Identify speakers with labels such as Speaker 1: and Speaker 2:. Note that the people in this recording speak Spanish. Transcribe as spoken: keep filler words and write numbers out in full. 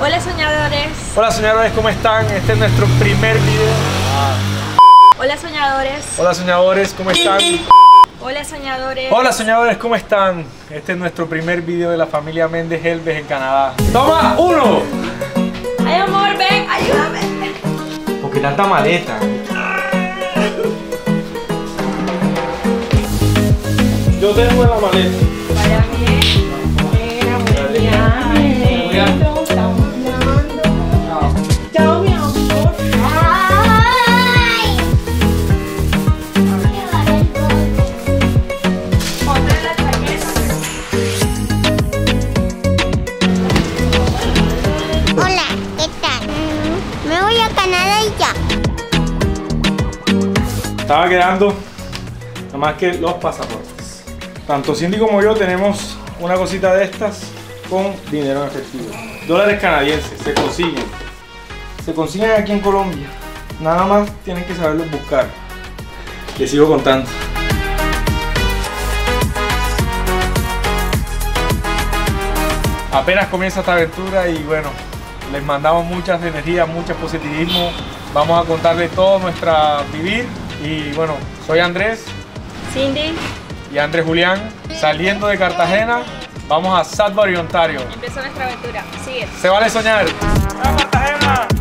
Speaker 1: Hola soñadores.
Speaker 2: Hola soñadores, ¿cómo están? Este es nuestro primer video.
Speaker 1: Hola soñadores.
Speaker 2: Hola soñadores, ¿cómo están?
Speaker 1: Hola soñadores.
Speaker 2: Hola soñadores, ¿cómo están? Este es nuestro primer video de la familia Méndez Helves en Canadá. ¡Toma! ¡Uno!
Speaker 1: Ay amor, ven, ayúdame.
Speaker 2: ¿Por qué tanta maleta? Yo tengo en la maleta.
Speaker 1: Vaya bien. Mira, muy bien. Chao, mi amor.
Speaker 3: ¡Ay!
Speaker 1: Ponte la chaqueta.
Speaker 3: Hola, ¿qué tal? Mm, Me voy a Canadá y ya.
Speaker 2: Estaba quedando nada más que los pasaportes. Tanto Cindy como yo tenemos una cosita de estas con dinero en efectivo. Dólares canadienses, se consiguen. Se consiguen aquí en Colombia. Nada más tienen que saberlos buscar. Les sigo contando. Apenas comienza esta aventura y bueno, les mandamos muchas energías, mucho positivismo. Vamos a contarles todo nuestra vivir. Y bueno, soy Andrés
Speaker 1: Cindy.
Speaker 2: y Andrés Julián, saliendo de Cartagena, vamos a Sudbury, Ontario.
Speaker 1: Empezó nuestra aventura. Sigue.
Speaker 2: Se vale soñar. ¡A Cartagena!